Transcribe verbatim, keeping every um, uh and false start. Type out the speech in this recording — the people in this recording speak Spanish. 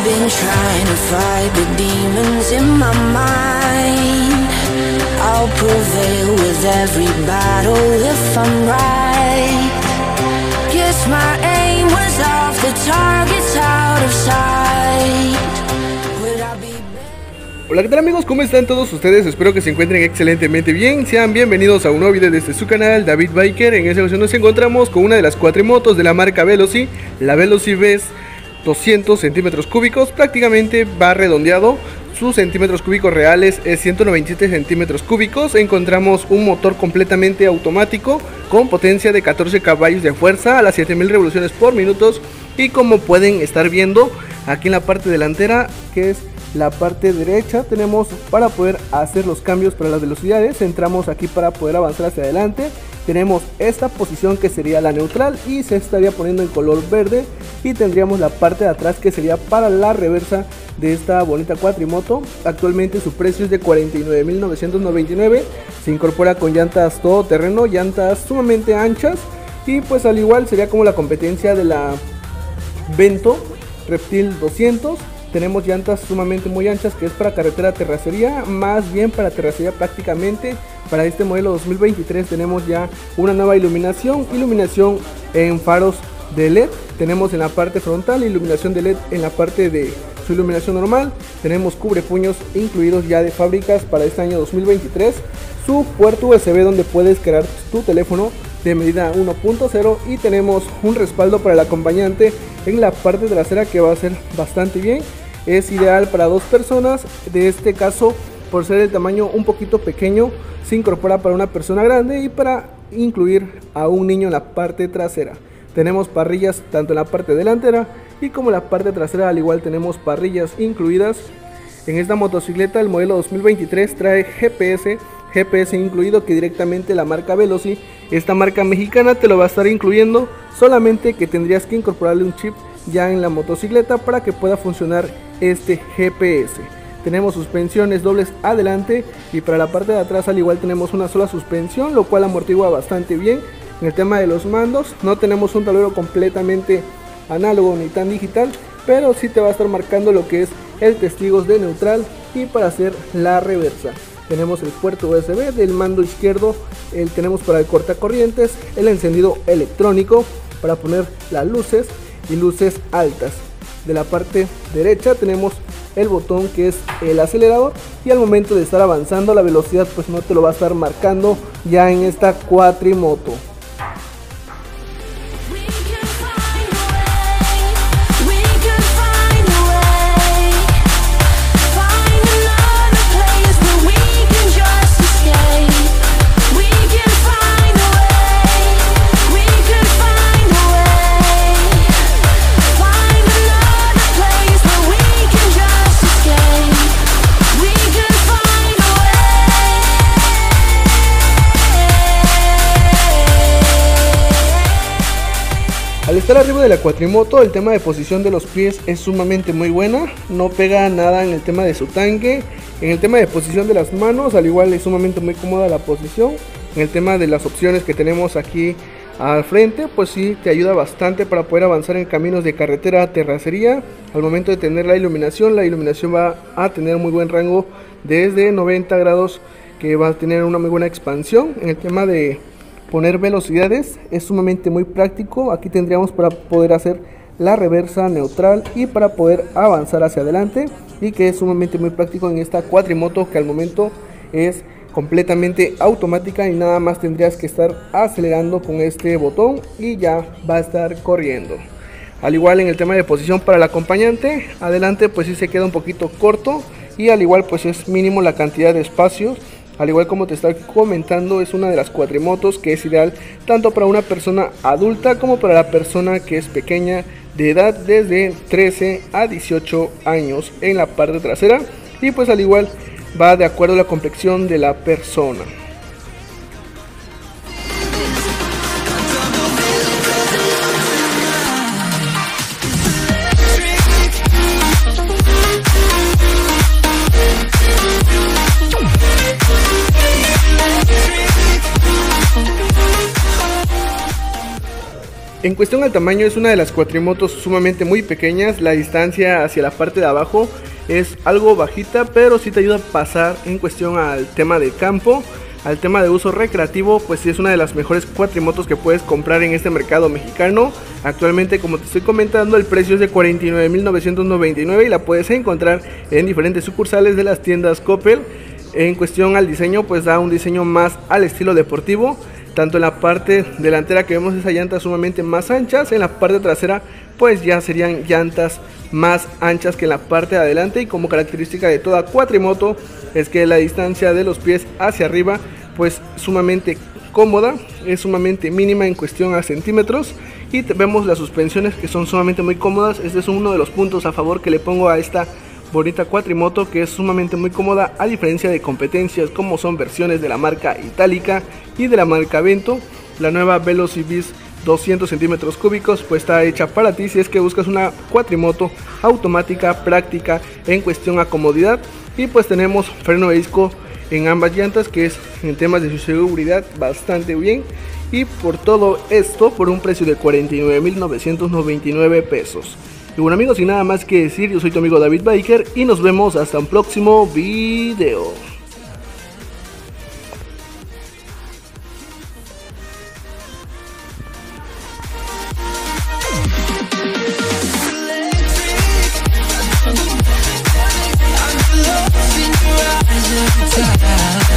been trying to fight the demons in my mind. I'll prevail with every battle if I'm right. Guess my aim was off, the target's out of sight. Would I be better? Hola, ¿qué tal amigos? ¿Cómo están todos ustedes? Espero que se encuentren excelentemente bien. Sean bienvenidos a un nuevo video desde su canal, David Biker. En esta ocasión nos encontramos con una de las cuatrimotos de la marca Veloci, la Veloci Vez doscientos centímetros cúbicos. Prácticamente va redondeado. Sus centímetros cúbicos reales es ciento noventa y siete centímetros cúbicos. Encontramos un motor completamente automático con potencia de catorce caballos de fuerza a las siete mil revoluciones por minuto. Y como pueden estar viendo aquí en la parte delantera, que es la parte derecha, tenemos para poder hacer los cambios para las velocidades. Entramos aquí para poder avanzar hacia adelante. Tenemos esta posición que sería la neutral y se estaría poniendo en color verde, y tendríamos la parte de atrás que sería para la reversa de esta bonita cuatrimoto. Actualmente su precio es de cuarenta y nueve mil novecientos noventa y nueve. Se incorpora con llantas todoterreno, llantas sumamente anchas, y pues al igual sería como la competencia de la Vento Reptil doscientos. Tenemos llantas sumamente muy anchas, que es para carretera terracería, más bien para terracería prácticamente. Para este modelo dos mil veintitrés tenemos ya una nueva iluminación, iluminación en faros de L E D. Tenemos en la parte frontal iluminación de L E D en la parte de su iluminación normal. Tenemos cubrepuños incluidos ya de fábricas para este año dos mil veintitrés. Su puerto U S B donde puedes cargar tu teléfono de medida uno punto cero, y tenemos un respaldo para el acompañante en la parte trasera que va a ser bastante bien. Es ideal para dos personas. De este caso, por ser el tamaño un poquito pequeño, se incorpora para una persona grande y para incluir a un niño en la parte trasera. Tenemos parrillas tanto en la parte delantera y como en la parte trasera, al igual tenemos parrillas incluidas. En esta motocicleta, el modelo dos mil veintitrés trae G P S, G P S incluido, que directamente la marca Veloci, esta marca mexicana, te lo va a estar incluyendo, solamente que tendrías que incorporarle un chip ya en la motocicleta para que pueda funcionar este G P S. Tenemos suspensiones dobles adelante, y para la parte de atrás al igual tenemos una sola suspensión, lo cual amortigua bastante bien. En el tema de los mandos, no tenemos un tablero completamente análogo ni tan digital, pero sí te va a estar marcando lo que es el testigos de neutral y para hacer la reversa. Tenemos el puerto U S B del mando izquierdo, el tenemos para el cortacorrientes, el encendido electrónico para poner las luces y luces altas. De la parte derecha tenemos el botón que es el acelerador, y al momento de estar avanzando la velocidad pues no te lo va a estar marcando ya en esta cuatrimoto. Al estar arriba de la cuatrimoto, el tema de posición de los pies es sumamente muy buena, no pega nada en el tema de su tanque. En el tema de posición de las manos, al igual es sumamente muy cómoda la posición. En el tema de las opciones que tenemos aquí al frente, pues sí te ayuda bastante para poder avanzar en caminos de carretera a terracería. Al momento de tener la iluminación, la iluminación va a tener muy buen rango desde noventa grados, que va a tener una muy buena expansión. En el tema de poner velocidades es sumamente muy práctico. Aquí tendríamos para poder hacer la reversa neutral y para poder avanzar hacia adelante, y que es sumamente muy práctico en esta cuatrimoto, que al momento es completamente automática y nada más tendrías que estar acelerando con este botón y ya va a estar corriendo. Al igual en el tema de posición para el acompañante, adelante pues sí se queda un poquito corto, y al igual pues es mínimo la cantidad de espacios. Al igual como te estaba comentando, es una de las cuatrimotos que es ideal tanto para una persona adulta como para la persona que es pequeña, de edad desde trece a dieciocho años en la parte trasera, y pues al igual va de acuerdo a la complexión de la persona. En cuestión al tamaño, es una de las cuatrimotos sumamente muy pequeñas. La distancia hacia la parte de abajo es algo bajita, pero sí te ayuda a pasar en cuestión al tema de campo, al tema de uso recreativo. Pues sí, es una de las mejores cuatrimotos que puedes comprar en este mercado mexicano. Actualmente, como te estoy comentando, el precio es de cuarenta y nueve mil novecientos noventa y nueve y la puedes encontrar en diferentes sucursales de las tiendas Coppel. En cuestión al diseño, pues da un diseño más al estilo deportivo. Tanto en la parte delantera, que vemos esa llanta sumamente más anchas, en la parte trasera pues ya serían llantas más anchas que en la parte de adelante. Y como característica de toda cuatrimoto es que la distancia de los pies hacia arriba pues sumamente cómoda, es sumamente mínima en cuestión a centímetros. Y vemos las suspensiones, que son sumamente muy cómodas. Este es uno de los puntos a favor que le pongo a esta bonita cuatrimoto, que es sumamente muy cómoda, a diferencia de competencias como son versiones de la marca Itálica y de la marca Vento. La nueva VeloCivis doscientos centímetros cúbicos pues está hecha para ti si es que buscas una cuatrimoto automática, práctica en cuestión a comodidad. Y pues tenemos freno de disco en ambas llantas, que es en temas de su seguridad bastante bien. Y por todo esto, por un precio de cuarenta y nueve mil novecientos noventa y nueve pesos. Y bueno amigos, sin nada más que decir, yo soy tu amigo David Biker y nos vemos hasta un próximo video. I'm lost in your eyes every time.